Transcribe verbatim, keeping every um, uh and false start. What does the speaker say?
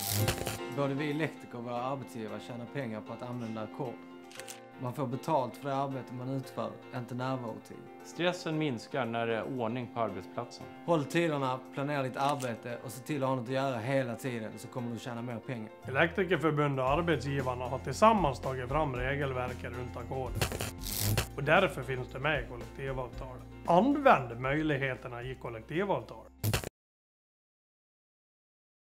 Både vi elektriker och våra arbetsgivare tjänar pengar på att använda ackord. Man får betalt för det arbete man utför, inte närvarotid. Stressen minskar när det är ordning på arbetsplatsen. Håll tiderna, planera ditt arbete och se till att ha något att göra hela tiden, så kommer du tjäna mer pengar. Elektrikerförbundet och arbetsgivarna har tillsammans tagit fram regelverket runt ackordet. Och därför finns det med i kollektivavtalet. Använd möjligheterna i kollektivavtalet.